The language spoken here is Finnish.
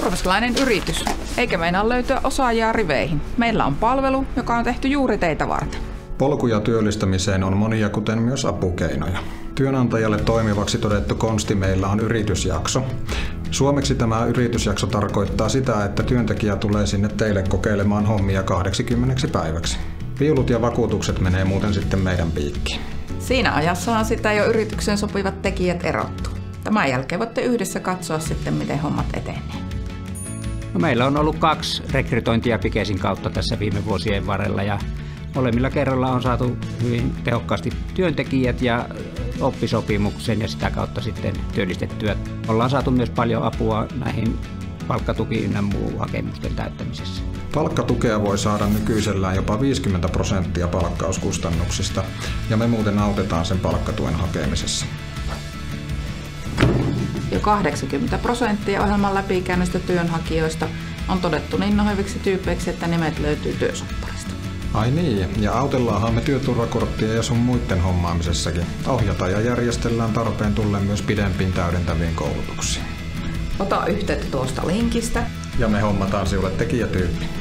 Jurvaslainen yritys, eikä meinaa löytyä osaajia riveihin. Meillä on palvelu, joka on tehty juuri teitä varten. Polkuja työllistämiseen on monia, kuten myös apukeinoja. Työnantajalle toimivaksi todettu konsti meillä on yritysjakso. Suomeksi tämä yritysjakso tarkoittaa sitä, että työntekijä tulee sinne teille kokeilemaan hommia 80 päiväksi. Viulut ja vakuutukset menee muuten sitten meidän piikkiin. Siinä ajassahan sitä jo yritykseen sopivat tekijät erottuu. Tämän jälkeen voitte yhdessä katsoa sitten, miten hommat etenee. No, meillä on ollut 2 rekrytointia Pikesin kautta tässä viime vuosien varrella ja molemmilla kerralla on saatu hyvin tehokkaasti työntekijät ja oppisopimuksen ja sitä kautta sitten työllistettyä. Ollaan saatu myös paljon apua näihin palkkatuki- ynnä muu hakemusten täyttämisessä. Palkkatukea voi saada nykyisellään jopa 50% palkkauskustannuksista ja me muuten autetaan sen palkkatuen hakemisessa. Jo 80% ohjelman läpikäynnistä työnhakijoista on todettu niin noheviksi tyypeiksi, että nimet löytyy työsopparista. Ai niin, ja autellaanhan me työturvakorttia ja sun muiden hommaamisessakin. Ohjataan ja järjestellään tarpeen tullen myös pidempiin täydentäviin koulutuksiin. Ota yhteyttä tuosta linkistä. Ja me hommataan sinulle tekijätyyppi.